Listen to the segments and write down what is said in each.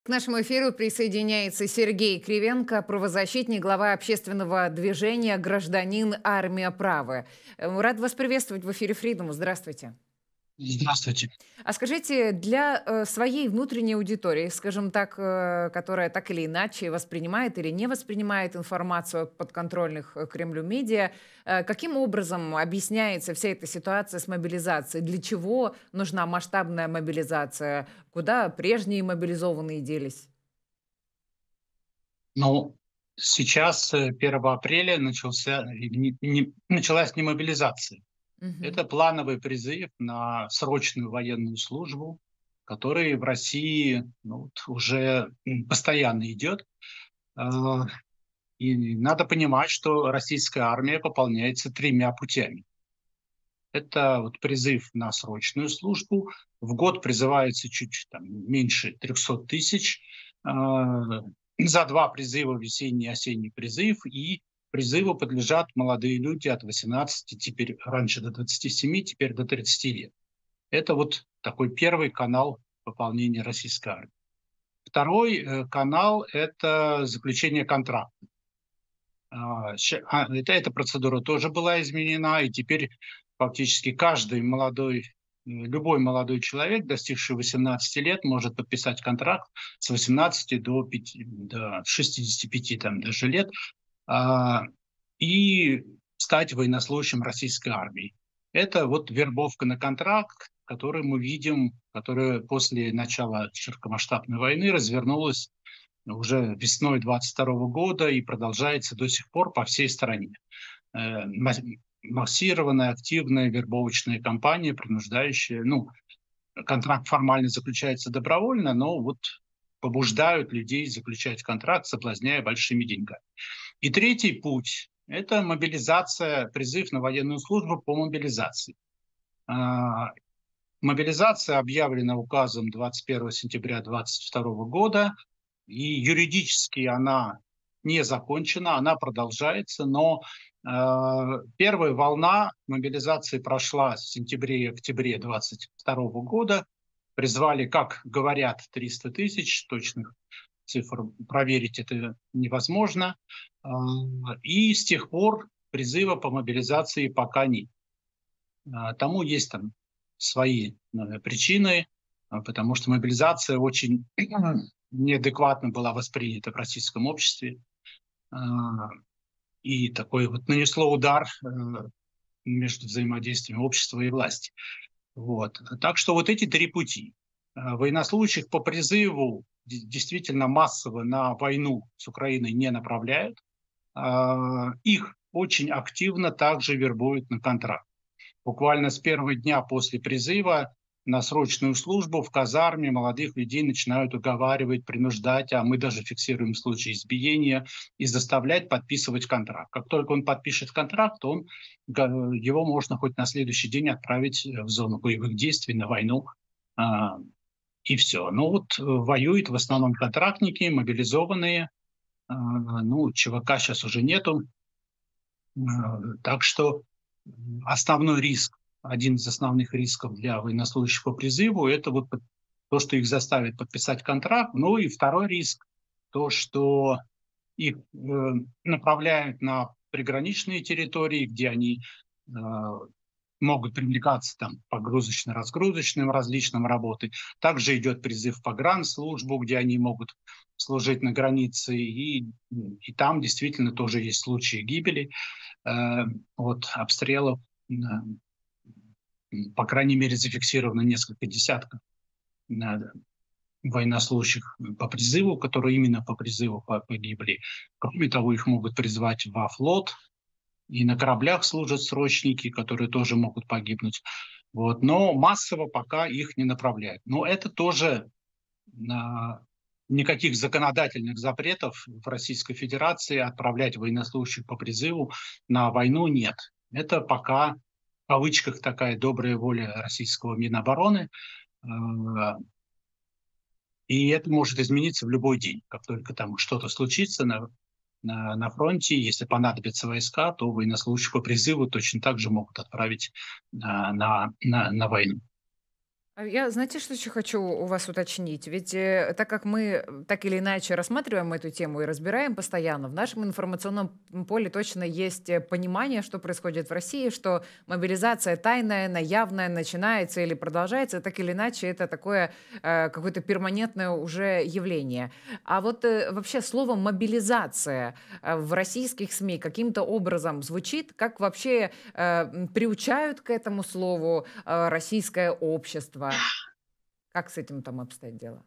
К нашему эфиру присоединяется Сергей Кривенко, правозащитник, глава общественного движения «Гражданин. Армия. Право». Рад вас приветствовать в эфире Freedom. Здравствуйте. Здравствуйте. А скажите, для своей внутренней аудитории, скажем так, которая так или иначе воспринимает или не воспринимает информацию от подконтрольных Кремлю медиа, каким образом объясняется вся эта ситуация с мобилизацией? Для чего нужна масштабная мобилизация? Куда прежние мобилизованные делись? Ну, сейчас, 1 апреля, началась не мобилизация. Мгм. Это плановый призыв на срочную военную службу, который в России, ну, вот уже, постоянно идет. А, и надо понимать, что российская армия пополняется тремя путями. Это вот призыв на срочную службу. В год призывается чуть там меньше 300 тысяч. За 2 призыва: весенний и осенний призыв. И призыву подлежат молодые люди от 18, теперь раньше до 27, теперь до 30 лет. Это вот такой первый канал пополнения российской армии. Второй канал — это заключение контракта. Эта процедура тоже была изменена, и теперь фактически любой молодой человек, достигший 18 лет, может подписать контракт с 18 до 65 там даже лет, а, и стать военнослужащим российской армии. Это вот вербовка на контракт, которую мы видим, которая после начала широкомасштабной войны развернулась уже весной 22 года и продолжается до сих пор по всей стране. Массированная, активная вербовочная кампания, принуждающая, ну, контракт формально заключается добровольно, но вот побуждают людей заключать контракт, соблазняя большими деньгами. И третий путь — это мобилизация, призыв на военную службу по мобилизации. А, Мобилизация объявлена указом 21 сентября 2022 года, и юридически она не закончена, она продолжается, но первая волна мобилизации прошла в сентябре и октябре 2022 года. Призвали, как говорят, 300 тысяч, точных цифр проверить это невозможно. И с тех пор призыва по мобилизации пока нет. Тому есть там свои причины, потому что мобилизация очень неадекватно была воспринята в российском обществе. А, И такой вот нанесло удар между взаимодействием общества и власти. Вот. Так что вот эти три пути. Военнослужащих по призыву действительно массово на войну с Украиной не направляют. Их очень активно также вербуют на контракт. Буквально с первого дня после призыва на срочную службу в казарме молодых людей начинают уговаривать, принуждать, а мы даже фиксируем случаи избиения, и заставлять подписывать контракт. Как только он подпишет контракт, его можно хоть на следующий день отправить в зону боевых действий, на войну, и все. Ну вот воюют в основном контрактники, мобилизованные, ну, ЧВК сейчас уже нету, так что основной риск, один из основных рисков для военнослужащих по призыву — это вот то, что их заставят подписать контракт. Ну и второй риск — то, что их направляют на приграничные территории, где они э, могут привлекаться там погрузочно-разгрузочным различным работы. Также идет призыв в погранслужбу, где они могут служить на границе, и там действительно тоже есть случаи гибели от обстрелов. По крайней мере, зафиксировано несколько десятков э, военнослужащих по призыву, которые именно по призыву погибли. Кроме того, их могут призвать во флот, и на кораблях служат срочники, которые тоже могут погибнуть. Вот. Но массово пока их не направляют. Но это тоже никаких законодательных запретов в Российской Федерации отправлять военнослужащих по призыву на войну нет. Это пока в кавычках такая добрая воля российского Минобороны. Э, И это может измениться в любой день. Как только там что-то случится на фронте, если понадобятся войска, то военнослужащих по призыву точно так же могут отправить на войну. Я, знаете, что еще хочу у вас уточнить? Ведь так как мы так или иначе рассматриваем эту тему и разбираем постоянно, в нашем информационном поле точно есть понимание, что происходит в России, что мобилизация тайная, наявная, начинается или продолжается, так или иначе это такое какое-то перманентное уже явление. А вот вообще слово мобилизация в российских СМИ каким-то образом звучит, как вообще приучают к этому слову российское общество? Как с этим там обстоит дело?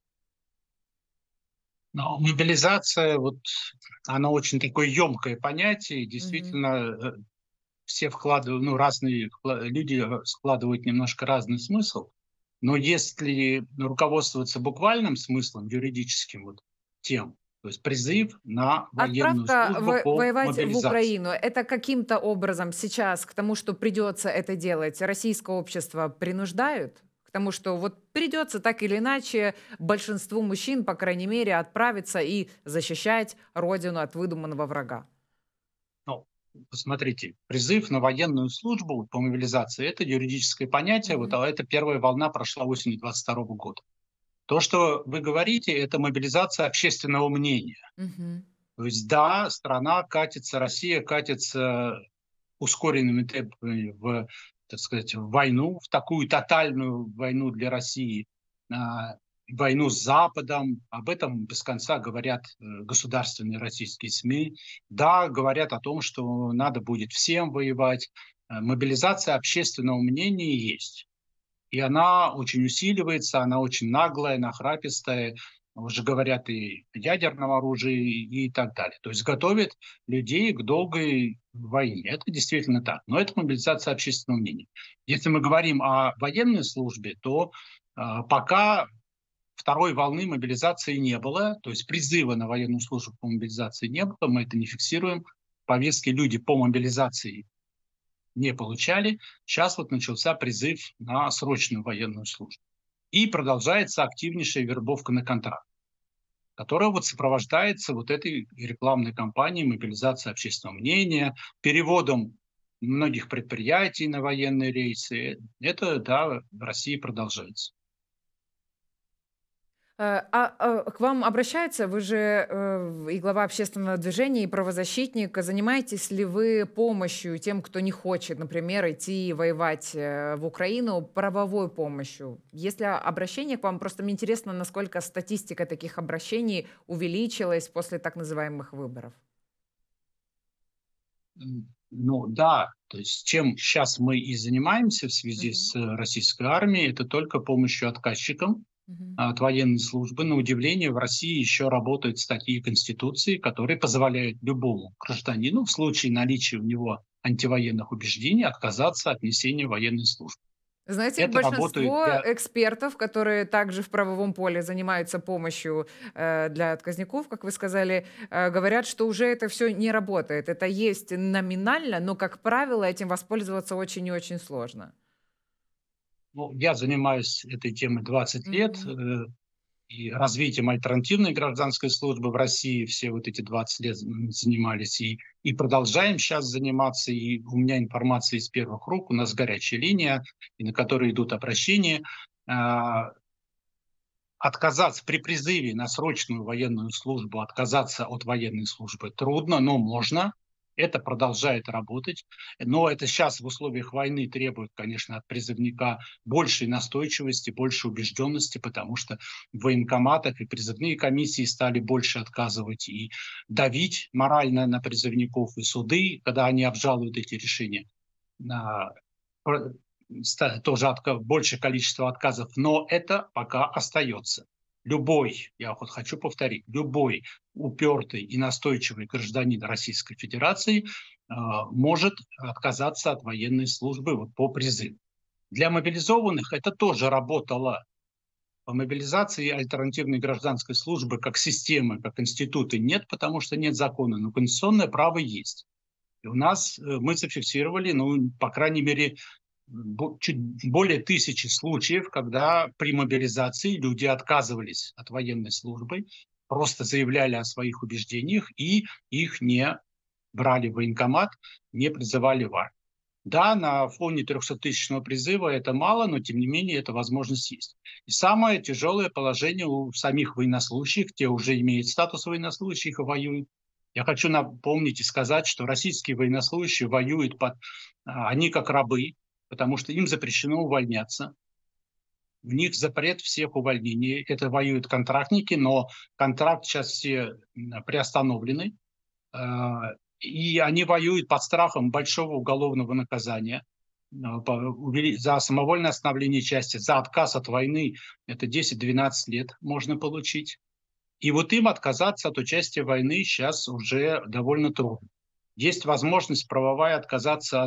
Но мобилизация, вот, она очень такое емкое понятие. И Мгм. действительно, все вкладывают, ну, разные люди складывают немножко разный смысл. Но если руководствоваться буквальным смыслом, юридическим вот тем, то есть призыв на военную Отправка службу по воевать в мобилизации. Украину — это каким-то образом сейчас к тому, что придется это делать, российское общество принуждают? К тому, что вот придется так или иначе большинству мужчин, по крайней мере, отправиться и защищать родину от выдуманного врага? Ну, посмотрите, призыв на военную службу вот по мобилизации – это юридическое понятие, вот, Мгм. а эта первая волна прошла осенью 22 года. То, что вы говорите, это мобилизация общественного мнения. Мгм. То есть, да, страна катится, Россия катится ускоренными темпами в, так сказать, в войну, в такую тотальную войну для России, а, войну с Западом. Об этом без конца говорят государственные российские СМИ. Да, говорят о том, что надо будет всем воевать. Мобилизация общественного мнения есть. И она очень усиливается, она очень наглая, нахрапистая. Уже говорят и о ядерном оружии и так далее. То есть готовят людей к долгой войне. Это действительно так. Но это мобилизация общественного мнения. Если мы говорим о военной службе, то пока второй волны мобилизации не было, то есть призыва на военную службу по мобилизации не было, мы это не фиксируем. Повестки люди по мобилизации не получали. Сейчас вот начался призыв на срочную военную службу. И продолжается активнейшая вербовка на контракт, которая вот сопровождается вот этой рекламной кампанией мобилизации общественного мнения, переводом многих предприятий на военные рейсы. Это, да, в России продолжается. К вам обращаются, вы же и глава общественного движения, и правозащитник. Занимаетесь ли вы помощью тем, кто не хочет, например, идти воевать в Украину, правовой помощью? Есть ли обращение к вам? Просто мне интересно, насколько статистика таких обращений увеличилась после так называемых выборов. Ну да, то есть чем сейчас мы и занимаемся в связи Мгм. с российской армией, это только помощью отказчикам Мгм. от военной службы. На удивление, в России еще работают статьи Конституции, которые позволяют любому гражданину в случае наличия у него антивоенных убеждений отказаться от несения военной службы. Знаете, Это работает большинство для... экспертов, которые также в правовом поле занимаются помощью для отказников, как вы сказали, говорят, что уже это все не работает. Это есть номинально, но, как правило, этим воспользоваться очень и очень сложно. Ну, я занимаюсь этой темой 20 лет, Мгм. и развитием альтернативной гражданской службы в России все вот эти 20 лет занимались и продолжаем сейчас заниматься. И у меня информация из первых рук, у нас горячая линия, и на которой идут обращения. А, Отказаться при призыве на срочную военную службу, отказаться от военной службы трудно, но можно. Это продолжает работать. Но это сейчас в условиях войны требует, конечно, от призывника большей настойчивости, большей убежденности, потому что в военкоматах и призывные комиссии стали больше отказывать и давить морально на призывников, и суды, когда они обжалуют эти решения, на тоже большее количество отказов, но это пока остается. Любой, я вот хочу повторить, любой упертый и настойчивый гражданин Российской Федерации может отказаться от военной службы вот по призыву. Для мобилизованных это тоже работало. По мобилизации альтернативной гражданской службы как системы, как институты нет, потому что нет закона, но конституционное право есть. И у нас мы зафиксировали, ну, по крайней мере, чуть более 1000 случаев, когда при мобилизации люди отказывались от военной службы, просто заявляли о своих убеждениях и их не брали в военкомат, не призывали в армию. Да, на фоне 300-тысячного призыва это мало, но тем не менее эта возможность есть. И самое тяжелое положение у самих военнослужащих, те уже имеют статус военнослужащих и воюют. Я хочу напомнить и сказать, что российские военнослужащие воюют они как рабы, потому что им запрещено увольняться. В них запрет всех увольнений. Это воюют контрактники, но контракт сейчас все приостановлены. И они воюют под страхом большого уголовного наказания за самовольное остановление части, за отказ от войны. Это 10-12 лет можно получить. И вот им отказаться от участия в войны сейчас уже довольно трудно. Есть возможность правовая отказаться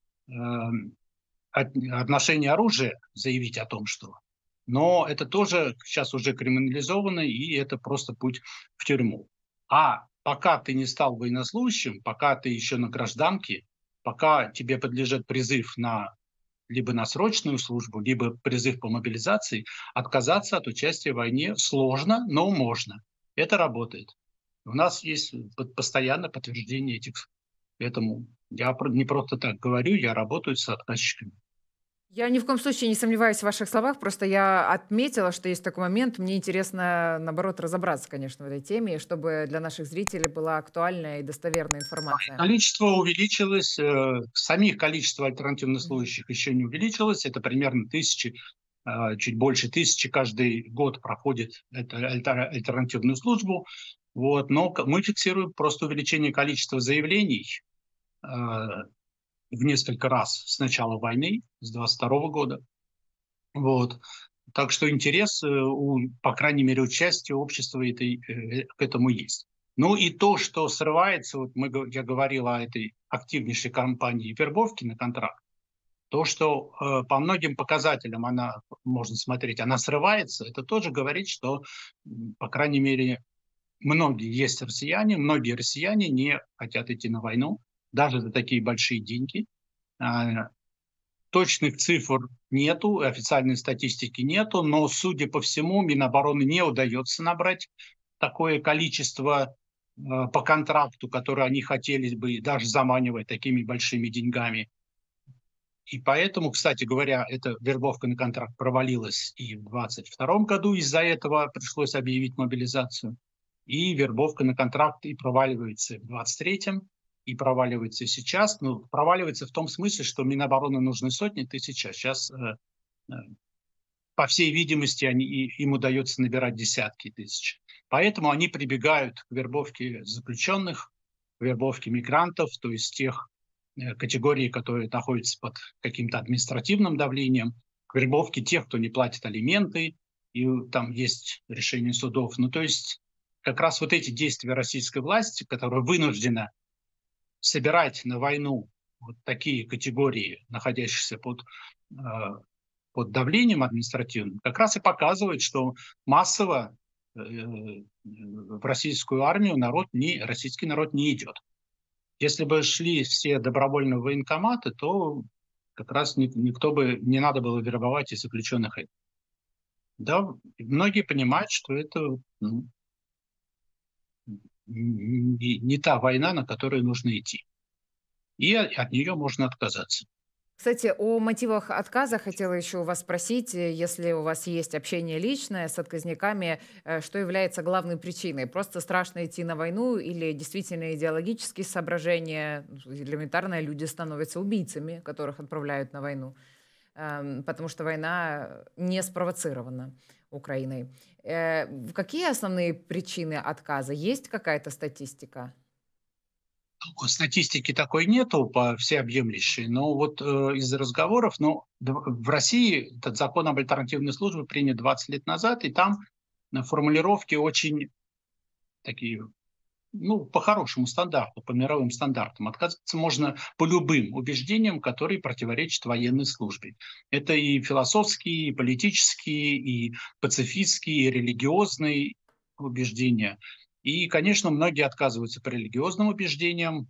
от ношения оружия, заявить о том, что. Но это тоже сейчас уже криминализовано, и это просто путь в тюрьму. А пока ты не стал военнослужащим, пока ты еще на гражданке, пока тебе подлежит призыв либо на срочную службу, либо призыв по мобилизации, отказаться от участия в войне сложно, но можно. Это работает. У нас есть постоянно подтверждение этому. Я не просто так говорю, я работаю с отказчиками. Я ни в коем случае не сомневаюсь в ваших словах, просто я отметила, что есть такой момент. Мне интересно, наоборот, разобраться, конечно, в этой теме, чтобы для наших зрителей была актуальная и достоверная информация. Количество увеличилось, самих количество альтернативных Мгм. служащих еще не увеличилось. Это примерно тысячи, чуть больше тысячи каждый год проходит альтернативную службу. Вот. Но мы фиксируем просто увеличение количества заявлений в несколько раз с начала войны, с 22 года. Вот. Так что интерес, по крайней мере, участия общества к этому есть. Ну и то, что срывается, вот я говорил о этой активнейшей кампании вербовки на контракт, то, что по многим показателям можно смотреть, она срывается, это тоже говорит, что, по крайней мере, многие россияне не хотят идти на войну, даже за такие большие деньги. Точных цифр нету, официальной статистики нету, но, судя по всему, Минобороны не удается набрать такое количество по контракту, которое они хотели бы, даже заманивать такими большими деньгами. И поэтому, кстати говоря, эта вербовка на контракт провалилась и в 2022 году, из-за этого пришлось объявить мобилизацию. И вербовка на контракт и проваливается в 2023 и проваливается сейчас. Ну, проваливается в том смысле, что Минобороны нужны сотни тысяч, а сейчас, по всей видимости, им удается набирать десятки тысяч. Поэтому они прибегают к вербовке заключенных, к вербовке мигрантов, то есть тех категорий, которые находятся под каким-то административным давлением, к вербовке тех, кто не платит алименты, и там есть решение судов. Ну, то есть как раз вот эти действия российской власти, которая вынуждена собирать на войну вот такие категории, находящиеся под давлением административным, как раз и показывает, что массово в российскую армию российский народ не идет. Если бы шли все добровольно в военкоматы, то как раз никто бы не надо было вербовать и заключенных. Да, многие понимают, что это не та война, на которую нужно идти. И от нее можно отказаться. Кстати, о мотивах отказа хотела еще у вас спросить, если у вас есть общение личное с отказниками, что является главной причиной? Просто страшно идти на войну или действительно идеологические соображения? Элементарно, люди становятся убийцами, которых отправляют на войну, потому что война не спровоцирована Украиной. Какие основные причины отказа? Есть какая-то статистика? Статистики такой нету всеобъемлющей, но вот из разговоров, в России этот закон об альтернативной службе принят 20 лет назад, и там формулировки очень такие, по хорошему стандарту, по мировым стандартам. Отказаться можно по любым убеждениям, которые противоречат военной службе. Это и философские, и политические, и пацифистские, и религиозные убеждения. И, конечно, многие отказываются по религиозным убеждениям,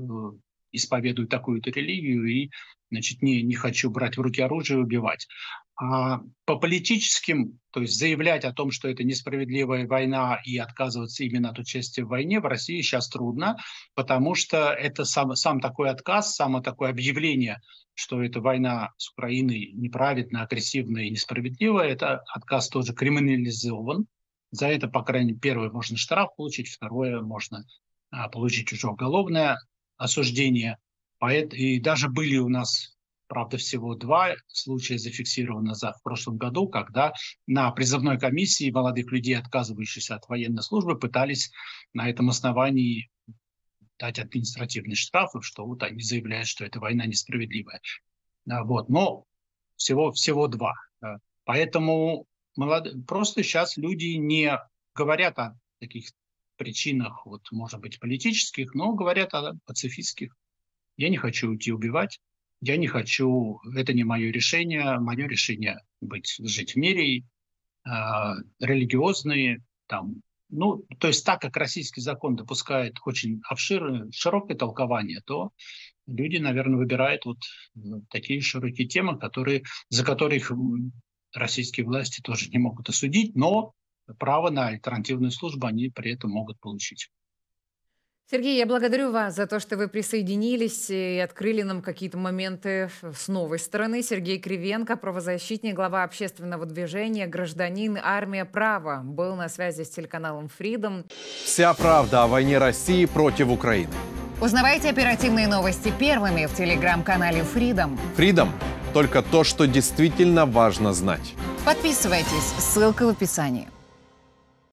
исповедуют такую-то религию и, значит, не хочу брать в руки оружие и убивать. А по политическим, то есть заявлять о том, что это несправедливая война и отказываться именно от участия в войне в России сейчас трудно, потому что это сам такой отказ, само такое объявление, что эта война с Украиной неправедная, агрессивная и несправедливая, это отказ тоже криминализован. За это, по крайней мере, первое, можно штраф получить, второе, можно получить уже уголовное осуждение. И даже были у нас, правда, всего 2 случая зафиксировано в прошлом году, когда на призывной комиссии молодых людей, отказывающихся от военной службы, пытались на этом основании дать административные штрафы, что вот они заявляют, что эта война несправедливая. Вот. Но всего 2. Поэтому просто сейчас люди не говорят о таких причинах, вот, может быть, политических, но говорят о пацифистских. Я не хочу уйти убивать. Я не хочу, это не мое решение жить в мире, религиозные, там, ну, то есть так как российский закон допускает очень широкое толкование, то люди, наверное, выбирают вот такие широкие темы, за которые их российские власти тоже не могут осудить, но право на альтернативную службу они при этом могут получить. Сергей, я благодарю вас за то, что вы присоединились и открыли нам какие-то моменты с новой стороны. Сергей Кривенко, правозащитник, глава общественного движения «Гражданин. Армия. Право», был на связи с телеканалом Freedom. Вся правда о войне России против Украины. Узнавайте оперативные новости первыми в телеграм-канале Freedom. Freedom – только то, что действительно важно знать. Подписывайтесь, ссылка в описании.